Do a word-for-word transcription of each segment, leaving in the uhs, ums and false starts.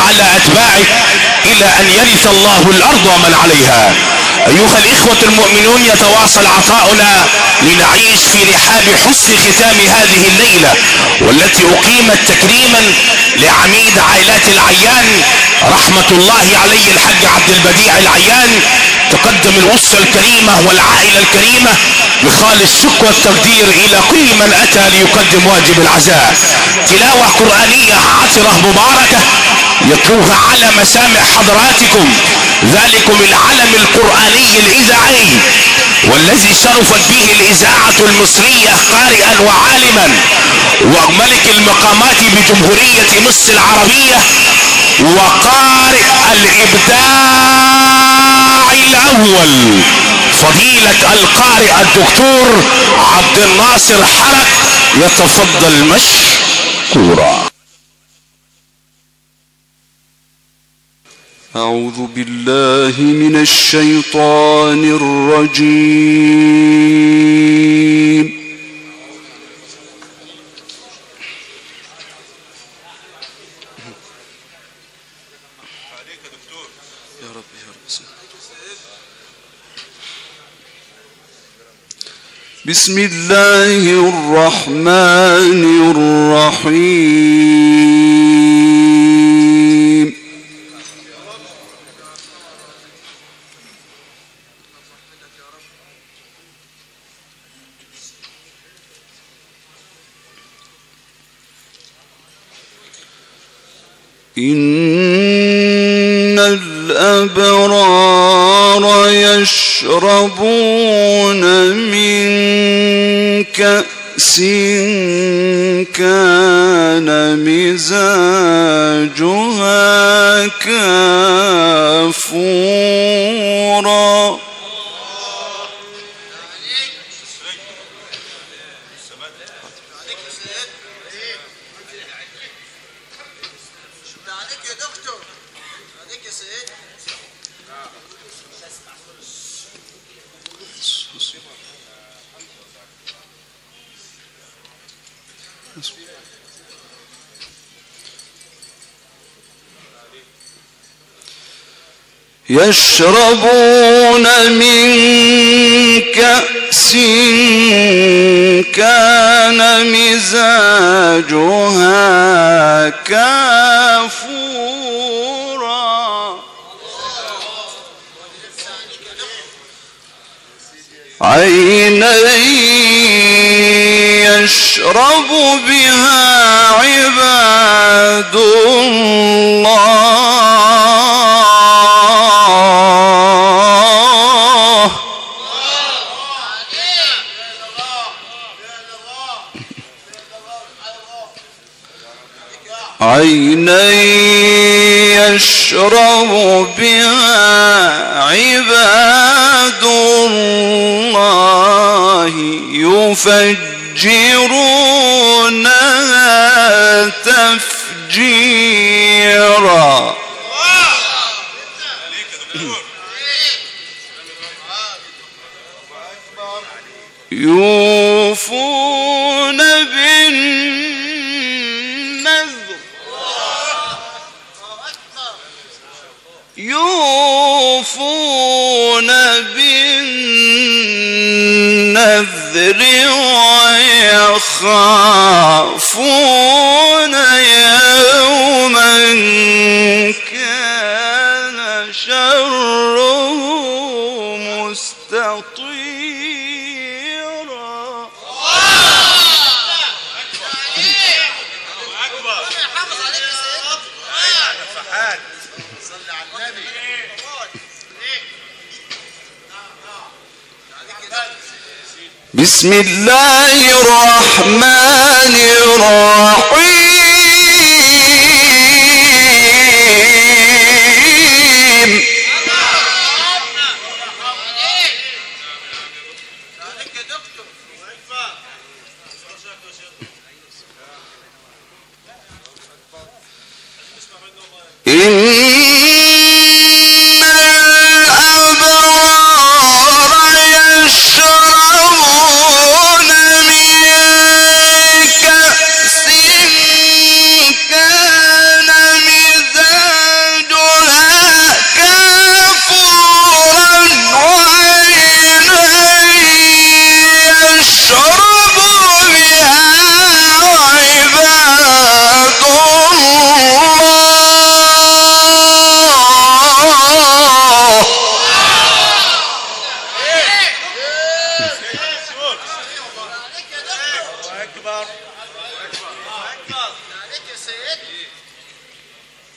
وعلى أتباعه إلى أن يرث الله الأرض ومن عليها. أيها الإخوة المؤمنون، يتواصل عطاؤنا لنعيش في رحاب حسن ختام هذه الليلة، والتي أقيمت تكريما لعميد عائلات العيان رحمة الله عليه الحاج عبد البديع العيان. تقدم الأسرة الكريمة والعائلة الكريمة بخالص الشكر والتقدير إلى كل من أتى ليقدم واجب العزاء. تلاوة قرآنية عطرة مباركة يتلوها على مسامع حضراتكم ذلكم العلم القرآني الإذاعي، والذي شرفت به الإذاعة المصرية قارئا وعالما وملك المقامات بجمهورية مصر العربية وقارئ الإبداع الأول فضيلة القارئ الدكتور عبد الناصر حرق. يتفضل مشكورا. أعوذ بالله من الشيطان الرجيم. يا رب يا رب. بسم الله الرحمن الرحيم. إن الأبرار يشربون من كأس كان مزاجها كافورا. يشربون من كأس كان مزاجها كافورا. عينا يشرب بها عباد الله. عينا يشرب بها عباد الله يفجرونها تفجيرا. يوفون بالنذر يوفون بالنذر ويخافون يوما كان شره مستطيرا. بسم الله الرحمن الرحيم. إن الأبرار يشربون من كأس كان مزاجها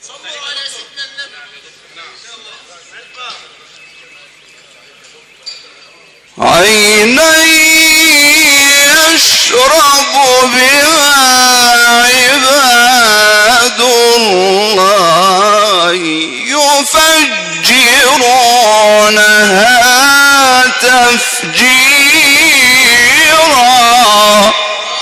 عينا يشرب بها عباد الله يفجرونها تفجيرا.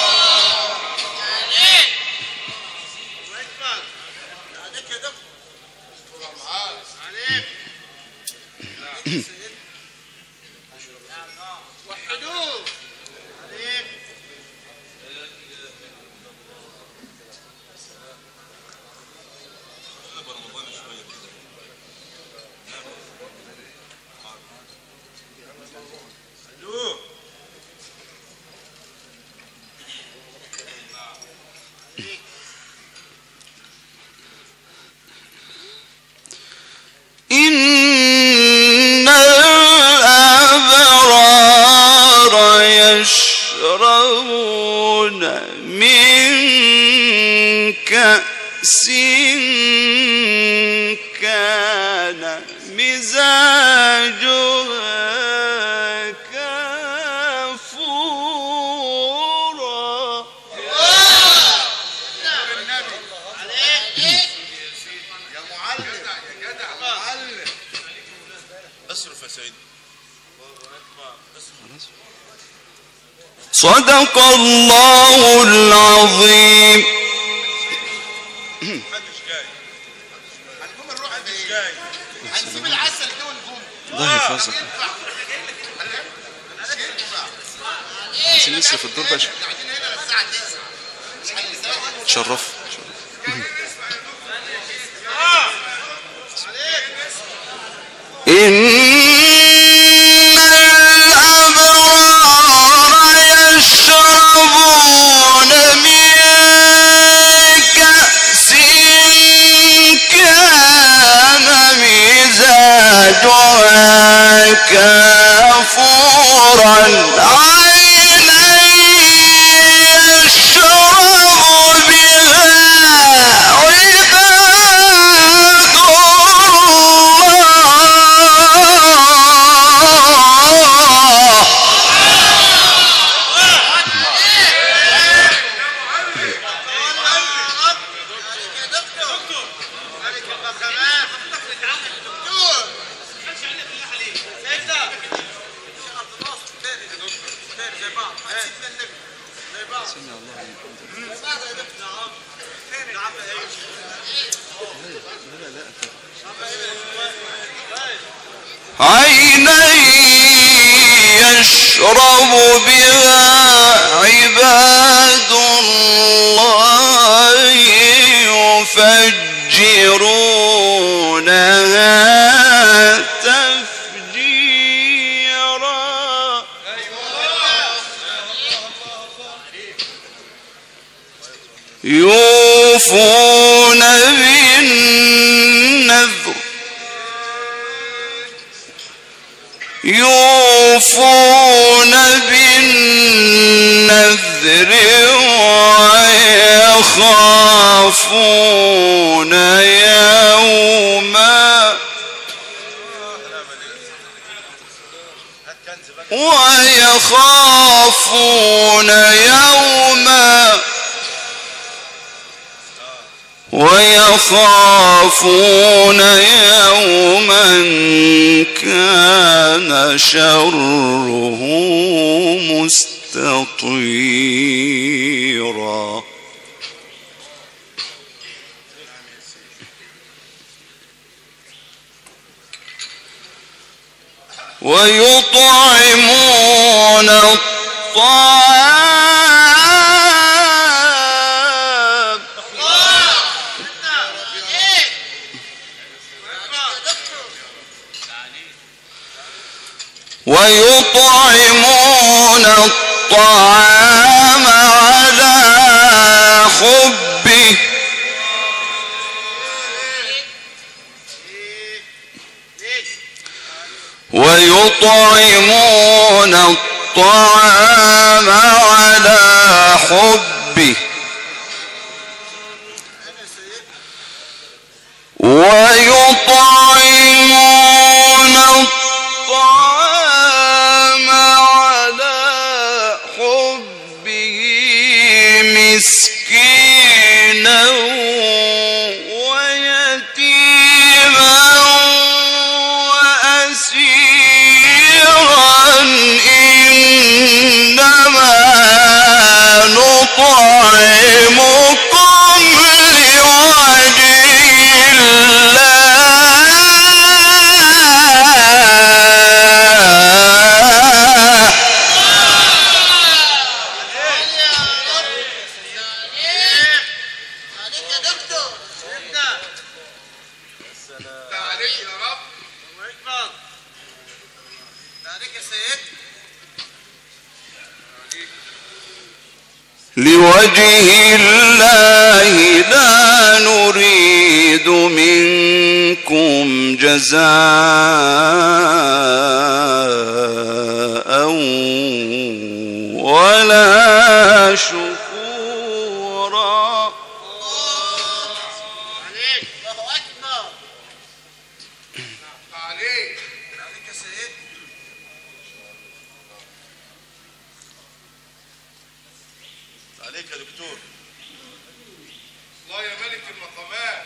إن الأبرار يشربون من كأس كان مزاجها كافورا. صدق الله العظيم. هنسيب العسل ده ونقوم. الله يحفظك. عايزين نصرف الدور باشا. قاعدين هنا الساعة تسعة. تشرف. إن الأبرار يشربون من كأس كان مزاجها كافورا عينا يشرب بها عباد الله. عينا يشرب بها عباد الله يفجرونها تفجيرا. يوفون بالنذر يوفون بالنذر ويخافون يوما ويخافون يوما ويخافون يوما كان شره مستطيرا. ويطعمون الطعام ويطعمون الطعام على حبه ويطعمون الطعام على حبه ويطعمون الطعام على حبه مسكينا ويتيما وأسيرا إنما نطعمكم لوجه لوجه الله لا نريد منكم جزاء ولا شكورا. عليك يا دكتور. الله يا ملك المقامات.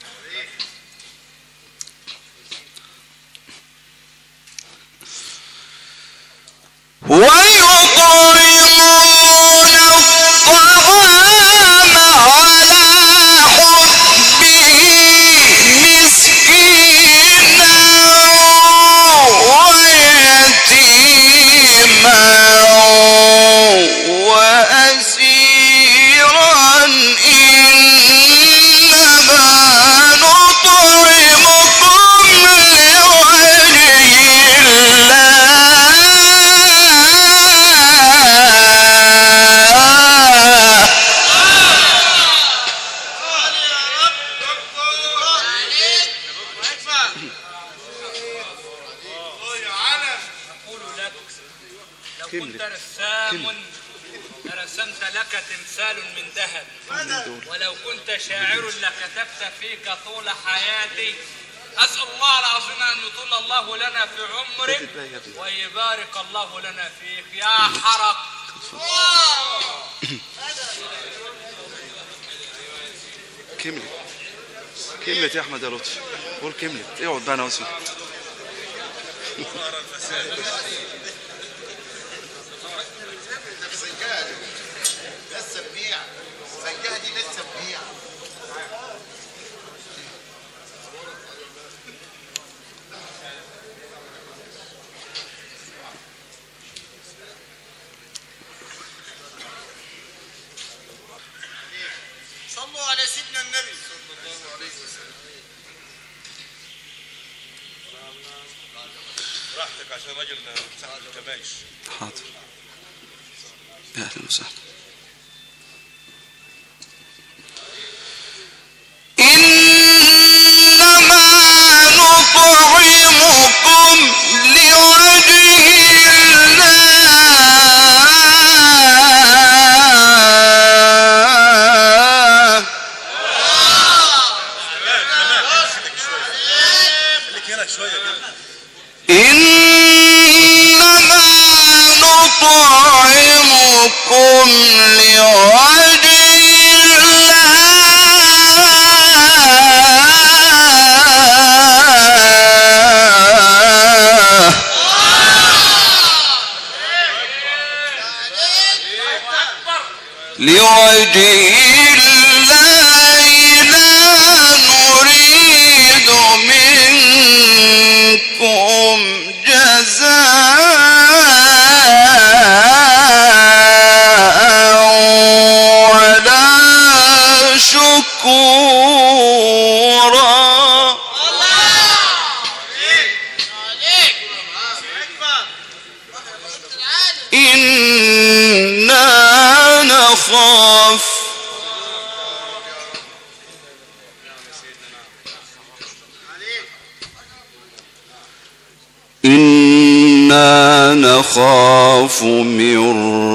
ويطعمون الطعام على حبه مسكينا ويتيما وأسيرا إنما نطعمكم لوجه كنت رسام لرسمت لك تمثال من ذهب، ولو كنت شاعر لكتبت فيك طول حياتي. أسأل الله العظيم أن يطول الله لنا في عمرك ويبارك الله لنا فيك يا حرق. كملت كملت يا احمد يا لطفي، قول كملت. اقعد بقى انا واسمع. لسه ببيع السجاده دي لسه ببيع. صلوا على سيدنا النبي صلى الله عليه وسلم. راحتك عشان راجل صاحب الكبايش. حاضر. يا اهلا وسهلا. إنما نطعمكم لوجه الله. إنما نطعمكم لوجه لوجه الله لا نريد منكم جزاء ولا شكورا. إنا نخاف إنا نخاف من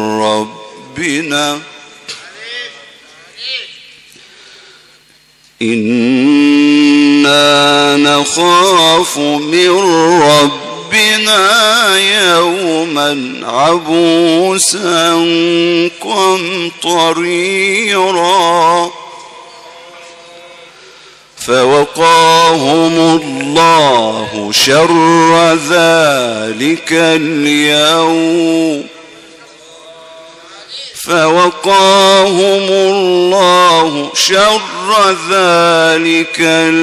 ربنا إنا إنا نخاف من ربنا يوما عبوسا قمطريرا فوقاهم الله شر ذلك اليوم فوقاهم الله شر ذلك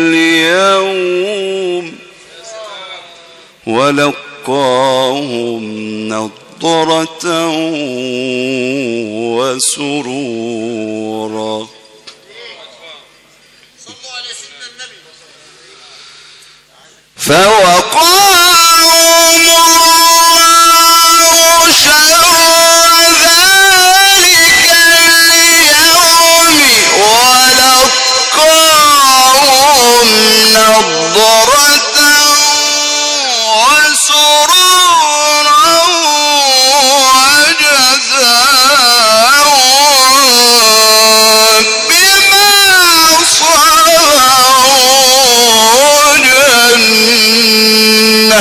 اليوم ولقاهم نضرة وسرورا. فوقاهم الله شر ذلك اليوم ولقاهم نضرة وسرورا وجزاهم بما صبروا جنة.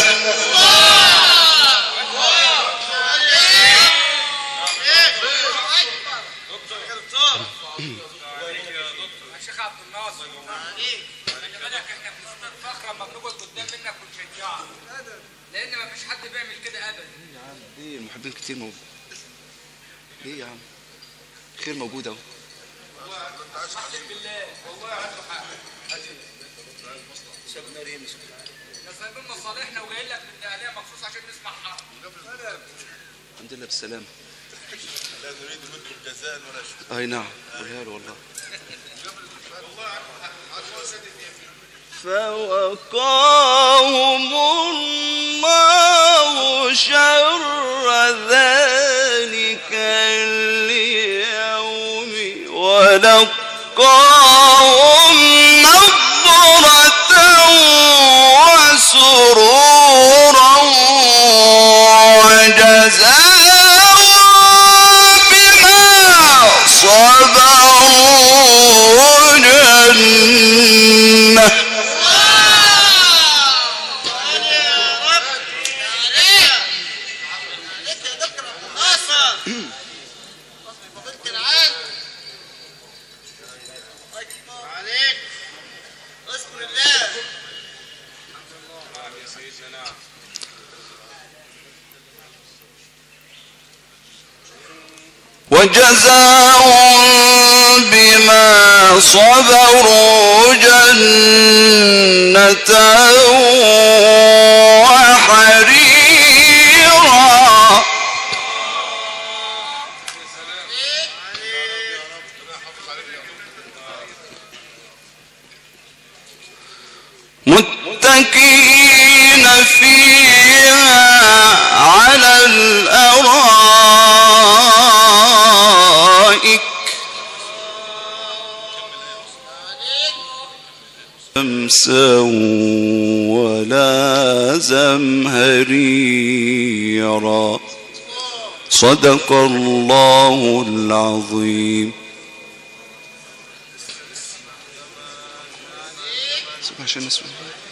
شيخ عبد الناصر خلي بالك احنا بنسمع الفخر لما بنقعد قدام منك ونشجعك لان مفيش حد بيعمل كده ابدا. ايه المحبين كتير موجود. ايه يا عم خير موجود اهو. اقسم بالله والله عنده حق. احنا سايبين مصالحنا وجايين لك من الدقهليه مخصوص عشان نسمع حق. الحمد لله بالسلامه. لا نريد منكم جزاء ولا شكر. اي نعم والله والله. فوقاهم الله شر ذلك اليوم ولقاهم نضرة وسرورا وجزاهم بما صبروا جنة. وجزاهم بما صبروا جنة وحريرا. متكئين فيها على الأرائك شمسا ولا زمهريرا. صدق الله العظيم. عشان نسمع.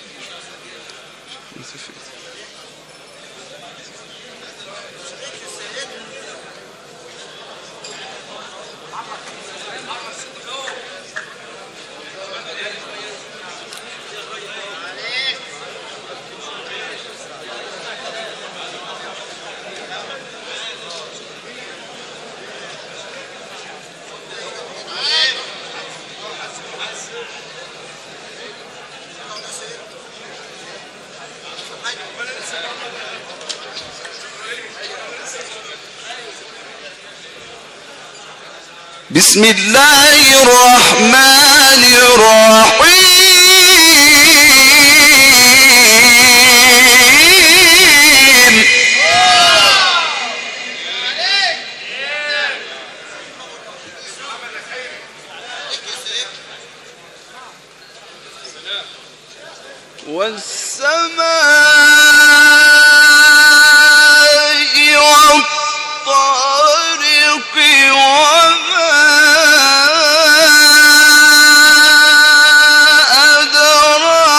بسم الله الرحمن الرحيم. والسماء والطارق وما أدراك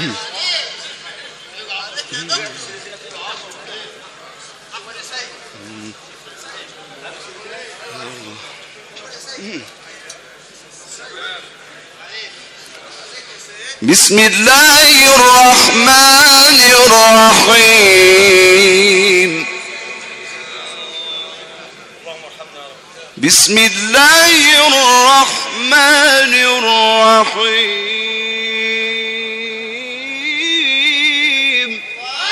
بسم الله الرحمن الرحيم بسم الله الرحمن الرحيم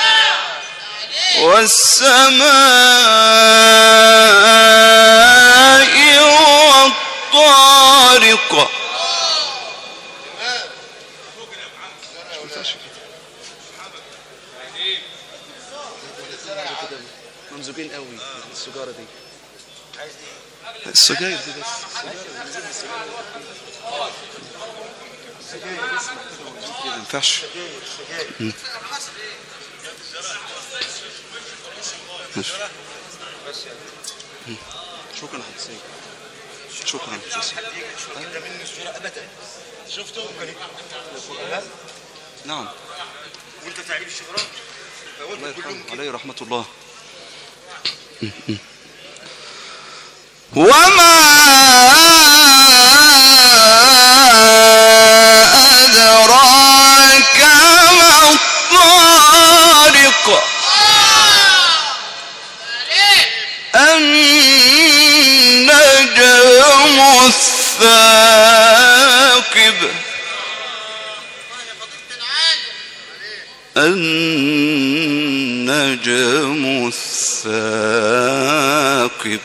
والسماء والطارق ممزوجين قوي السجارة دي السجاير دي بس ما ينفعش شكرا حسين شكرا حسين شفتوا نعم وانت تعريف الشجرات الله يرحمه عليه رحمة الله. وما أدراك ما الطارق النجم الثاقب النجم الثاقب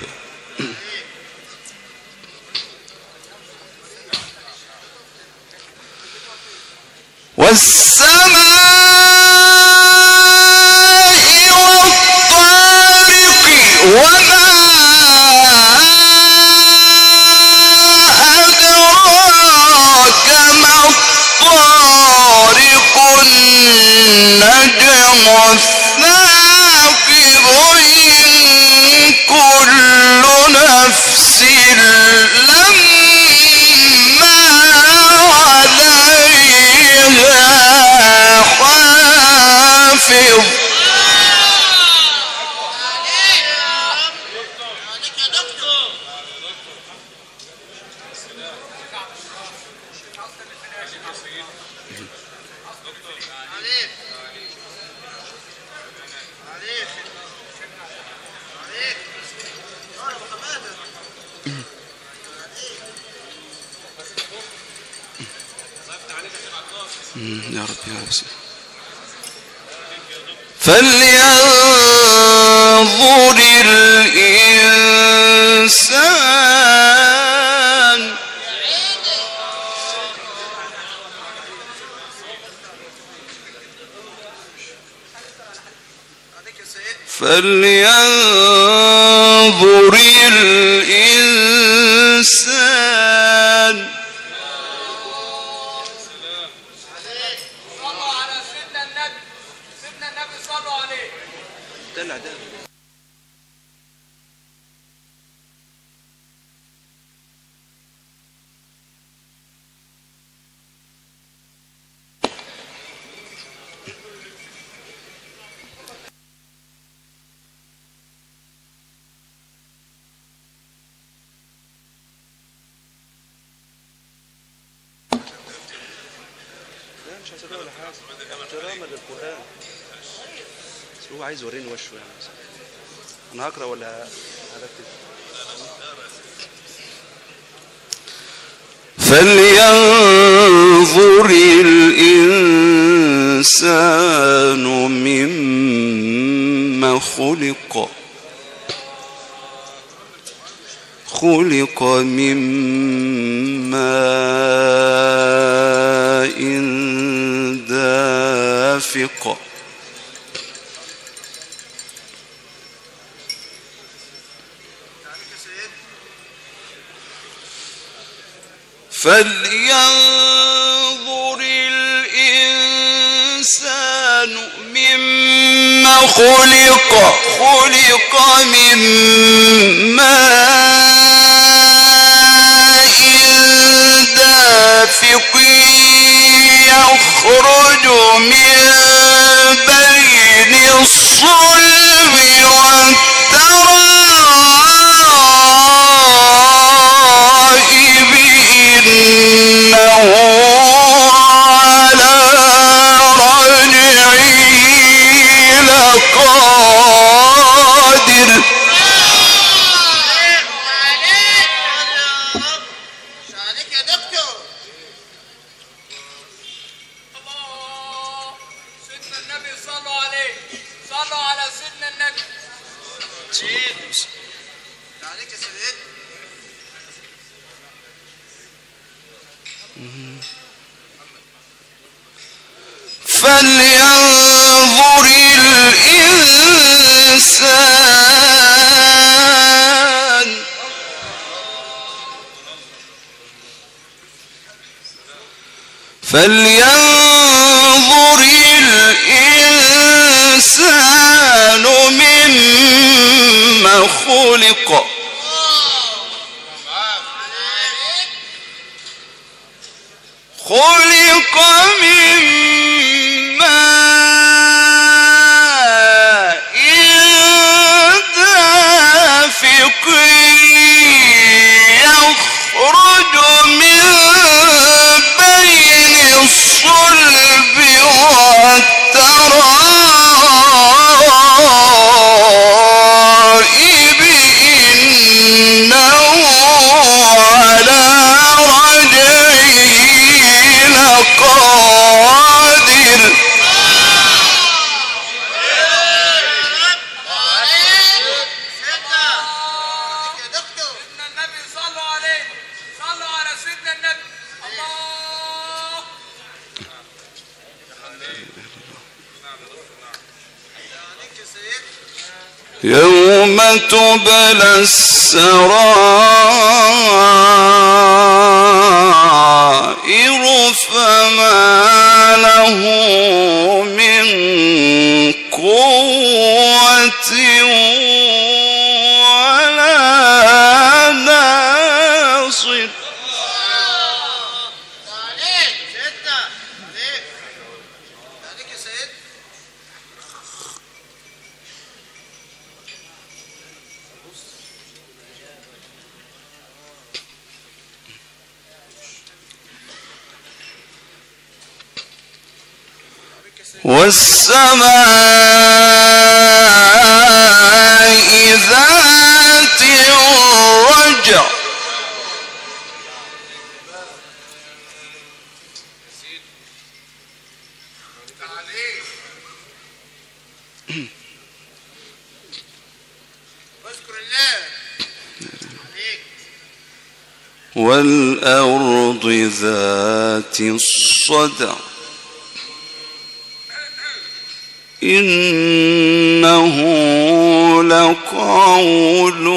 والسماء والطارق وما أدراك ما الطارق النجم الثاقب إن كل نفس لما عليها حافظ. يا رب يا رب. فلينظر الإنسان فلينظر الإنسان دلع دلع مش هسيبها ولا حاجة احتراما للقرآن بس هو عايز يوريني وشه يعني انا هقرا ولا هركز فلينظر الإنسان مما خلق خلق من ماء دافق فلينظر الإنسان مما خلق خلق من ماء دافق يخرج فلينظر الإنسان فلينظر الإنسان مما خلق خلق من ماء دافق يخرج من بين الصلب والترائب إنه على رجعه لقادر يوم تبلى السرائر فما له من قوة ولا ناصر والسماء ذات الرجع والأرض ذات الصدع إنه لقول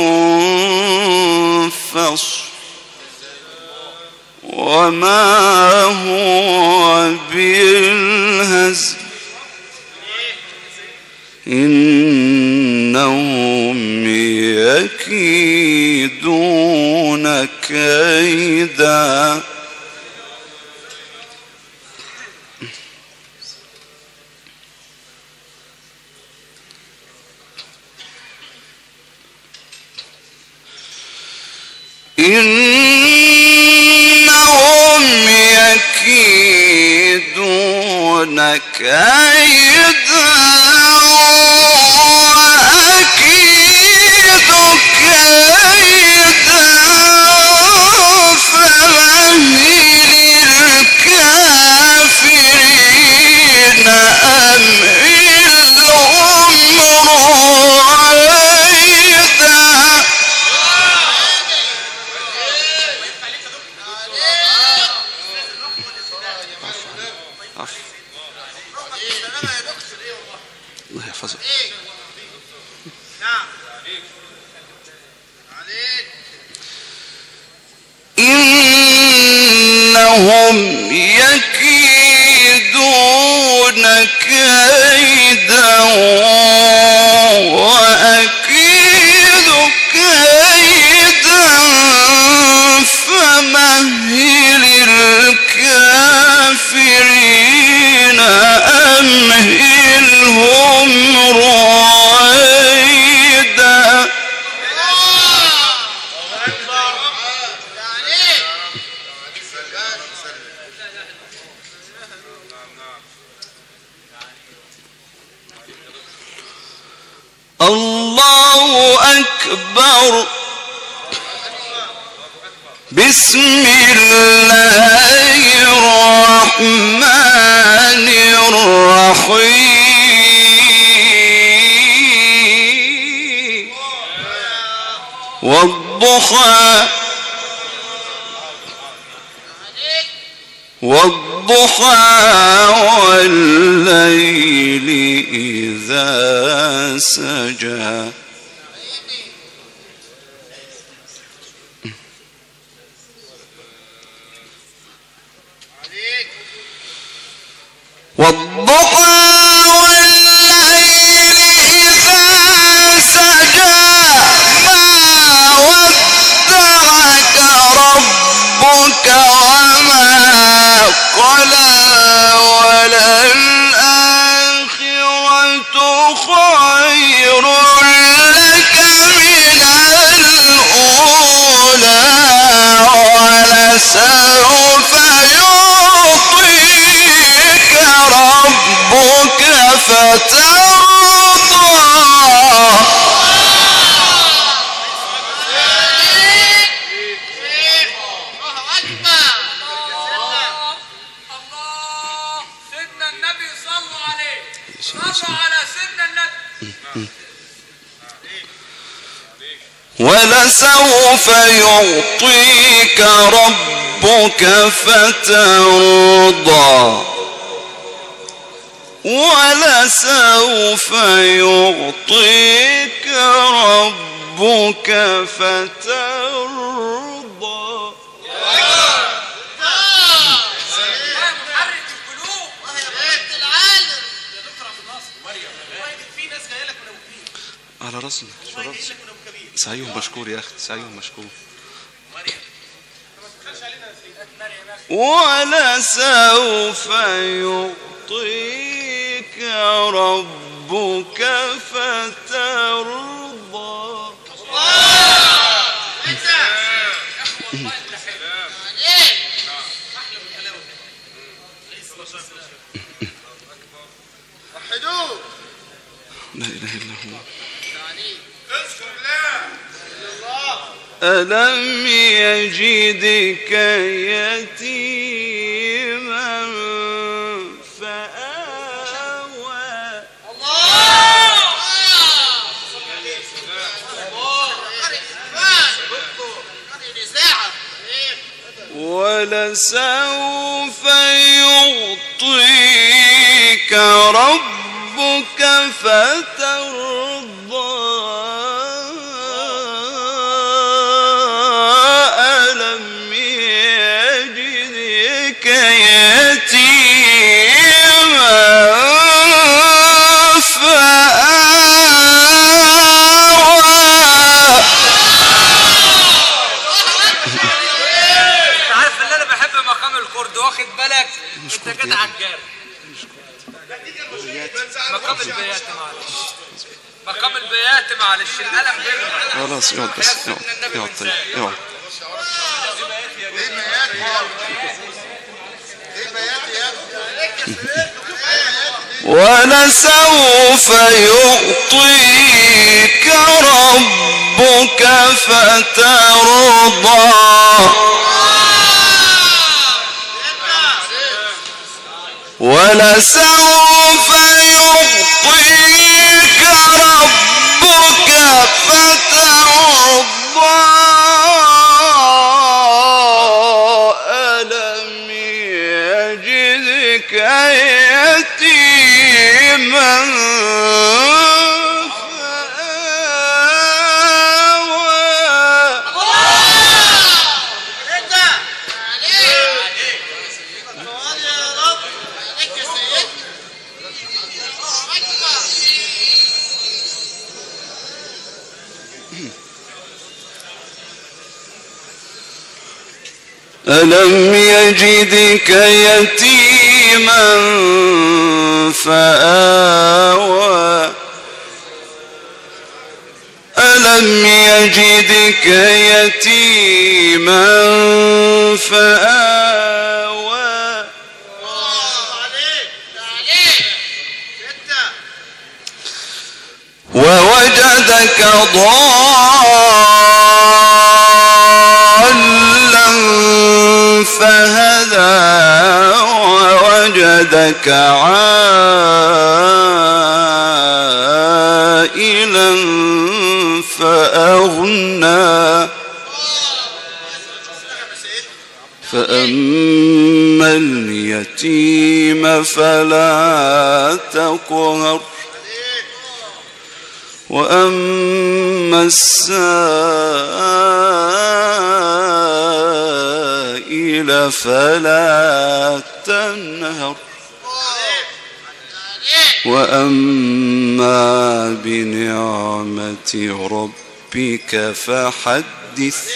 فصل وما هو بالهزل إنهم يكيدون كيدا إنهم يكيدون كيدا وأكيد كيدا فمهل الكافرين أمهلهم رويدا الله يحفظك. إنهم يكيدون كيدا وأكيد كيدا فمهل الكافرين أمهلهم رويدا الله أكبر. بسم الله الرحمن الرحيم. والضحى والضحى والليل إذا سجى والضحى والليل إذا سجى ما ودعك ربك وما قلى وللآخرة خير لك من الأولى ولسوف يعطيك ربك فترضى ولسوف يعطيك ربك فترضى ولسوف يعطيك ربك فترضى على راسنا سعيهم مشكور يا أخي سعيهم مشكور ولسوف يعطيك ربك فترضى لا إله إلا هو ألم يجدك يتيما فآوى ولسوف يعطيك ربك فترضى ألم يجدك يتيما فآوى عارف ان انا بحب مقام الكرد واخد بالك انت كده عجال مقام البيات معلش مقام البيات معلش القلم بيرمى خلاص اقعد بس اقعد اقعد طيب اقعد ولسوف يعطيك ربك فترضى ولسوف يعطيك ربك فترضى ألم يجدك يتيما ألم يجدك يتيما فآوى ألم يجدك يتيما فآوى ووجدك ضالا فهدى ووجدك عائلا فأغنى فأما اليتيم فلا تقهر وأما السائل فلا تنهر وأما بنعمة ربك فحدث.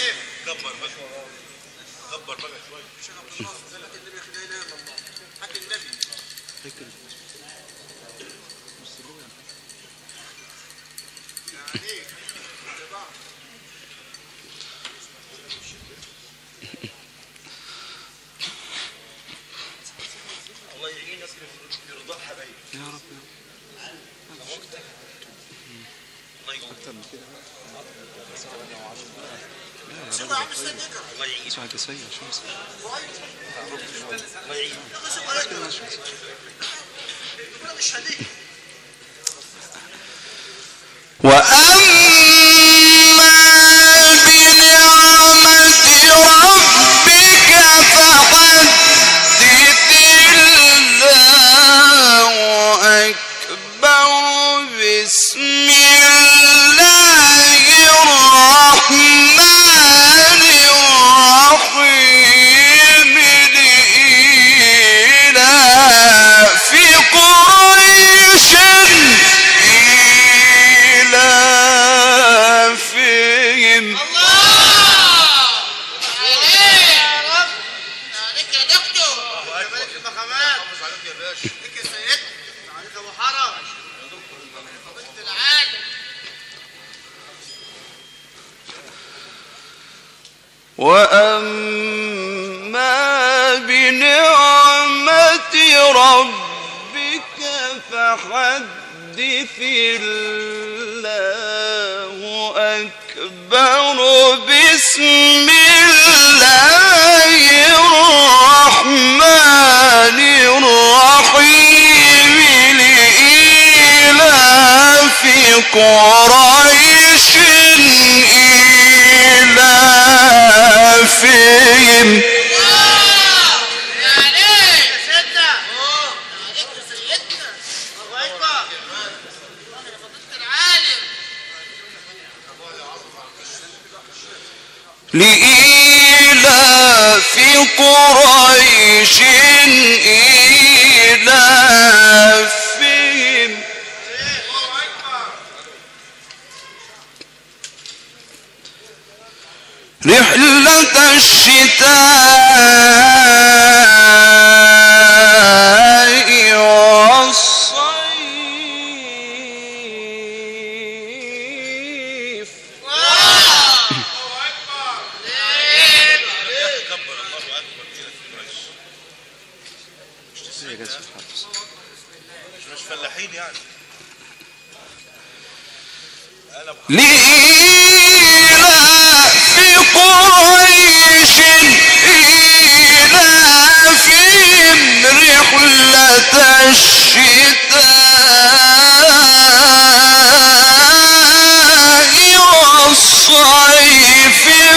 وأما بنعمة ربك فحدث الله أكبر. بسم الله الرحمن الرحيم. لإيلاف قريش إيلافهم. وأما بنعمة ربك فحدث الله أكبر. بسم الله الرحمن الرحيم. لإيلاف قريش إيلافهم. لإيلاف قريش إيلافهم. رحلة الشتاء والصيف. مش فلاحين يعني. لإيلاف قريش إيلافهم رحلة الشتاء والصيف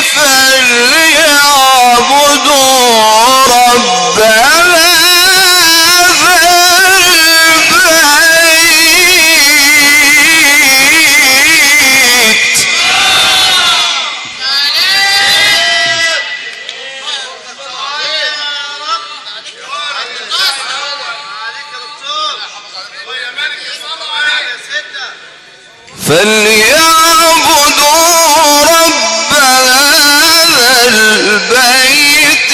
فليعبدوا رب هذا البيت. فليعبدوا رب هذا البيت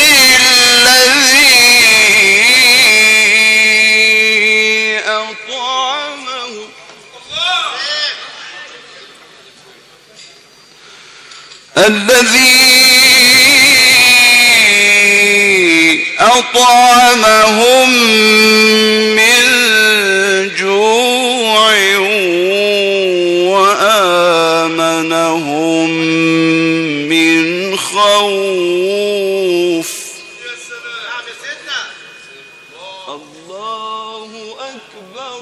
الذي أطعمه الذي أطعمهم من جوع وآمنهم من خوف. الله أكبر.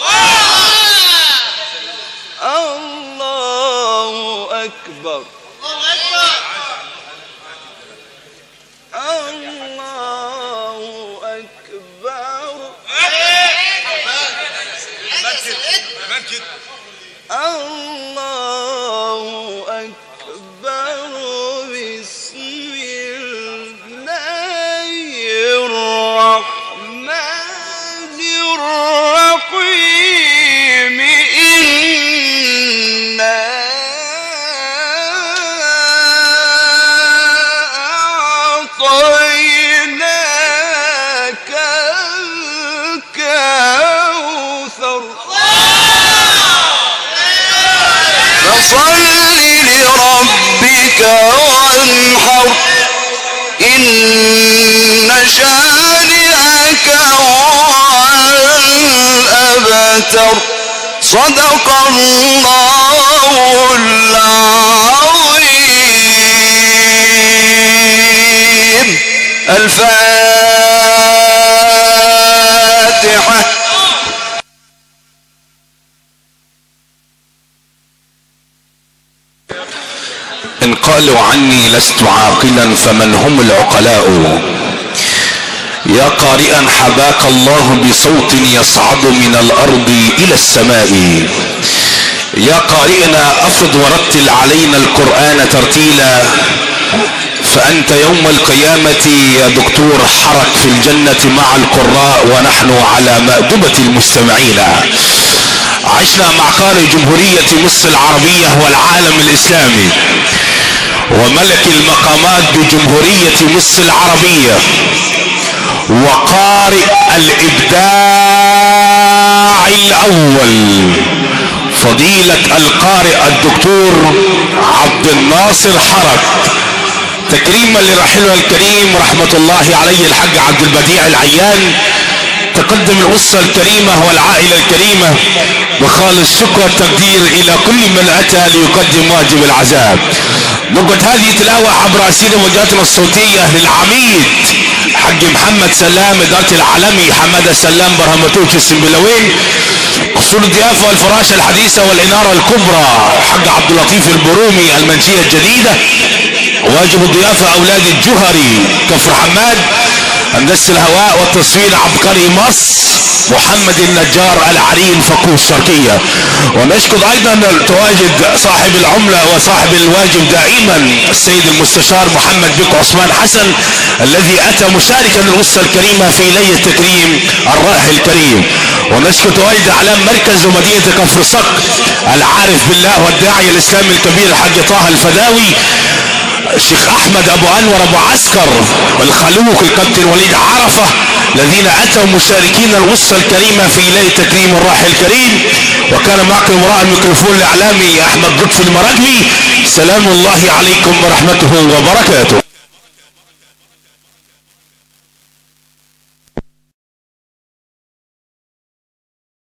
الله أكبر. الله فصل لربك وانحر إن شانئك هو الأبتر صدق الله العظيم. الفاتحة. إن قالوا عني لست عاقلا فمن هم العقلاء؟ يا قارئا حباك الله بصوت يصعد من الأرض إلى السماء. يا قارئنا أفرض ورتل علينا القرآن ترتيلا، فأنت يوم القيامة يا دكتور حرك في الجنة مع القراء ونحن على مأدبة المستمعين. عشنا مع قارئ جمهورية مصر العربية والعالم الإسلامي وملك المقامات بجمهورية مصر العربية وقارئ الإبداع الأول فضيلة القارئ الدكتور عبد الناصر حرك، تكريما لراحلنا الكريم رحمة الله عليه الحاج عبد البديع العيان. تقدم الأسرة الكريمة والعائلة الكريمة بخالص شكر والتقدير إلى كل من أتى ليقدم واجب العزاء. نقد هذه تلاوة عبر أسئلة وجهاتنا الصوتية للعميد حج محمد سلام إدارة العالمي حمادة سلام برهمتوش السنبلوين. قصور الضيافة والفراشة الحديثة والإنارة الكبرى حج عبد اللطيف البرومي المنشية الجديدة. واجب الضيافة أولاد الجهري كفر حماد. هندسة الهواء والتصوير عبقري مصر محمد النجار العرين فقوس شرقية. ونشكر ايضا تواجد صاحب العملة وصاحب الواجب دائما السيد المستشار محمد بك عثمان حسن الذي اتى مشاركا للأسرة الكريمة في ليلة تكريم الراحل الكريم. ونشكر تواجد اعلام مركز ومدينة كفر صقر العارف بالله والداعي الاسلامي الكبير الحاج طه الفداوي، الشيخ احمد ابو انور ابو عسكر والخلوق الكابتن وليد عرفة الذين اتوا مشاركين الأسرة الكريمة في ليلة تكريم الراحل الكريم. وكان معكم وراء الميكروفون الاعلامي احمد لطفي المراجمي. سلام الله عليكم ورحمته وبركاته.